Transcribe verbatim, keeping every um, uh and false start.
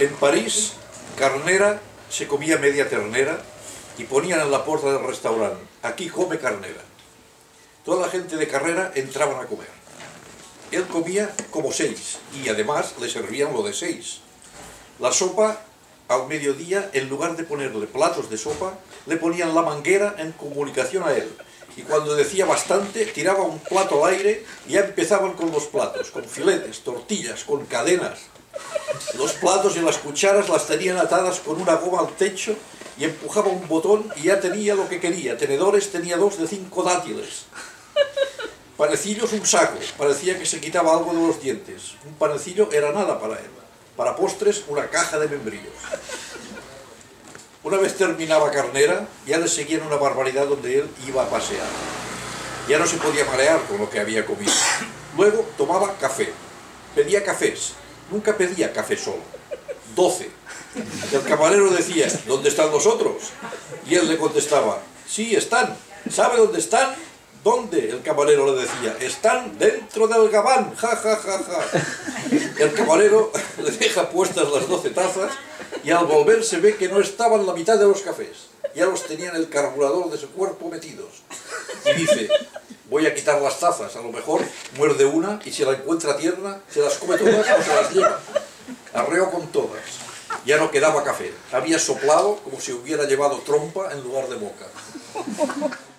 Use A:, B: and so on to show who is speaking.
A: En París, Carnera se comía media ternera y ponían en la puerta del restaurante: aquí come Carnera. Toda la gente de Carrera entraban a comer. Él comía como seis y además le servían lo de seis. La sopa, al mediodía, en lugar de ponerle platos de sopa, le ponían la manguera en comunicación a él. Y cuando decía bastante, tiraba un plato al aire y ya empezaban con los platos, con filetes, tortillas, con cadenas. Los platos y las cucharas las tenían atadas con una goma al techo y empujaba un botón y ya tenía lo que quería. Tenedores tenía dos de cinco dátiles. Panecillos un saco, parecía que se quitaba algo de los dientes. Un panecillo era nada para él. Para postres, una caja de membrillos. Una vez terminaba Carnera, ya le seguían una barbaridad donde él iba a pasear. Ya no se podía marear con lo que había comido. Luego tomaba café. Pedía cafés. Nunca pedía café solo. Doce. El camarero decía: ¿dónde están los otros? Y él le contestaba: sí, están. ¿Sabe dónde están? ¿Dónde? El camarero le decía: están dentro del gabán, ja, ja, ja, ja. El camarero le deja puestas las doce tazas y al volver se ve que no estaban la mitad de los cafés. Ya los tenía en el carburador de su cuerpo metidos. Y dice: voy a quitar las tazas, a lo mejor muerde una y si la encuentra tierna, se las come todas o se las lleva. Arreo con todas. Ya no quedaba café. Había soplado como si hubiera llevado trompa en lugar de boca.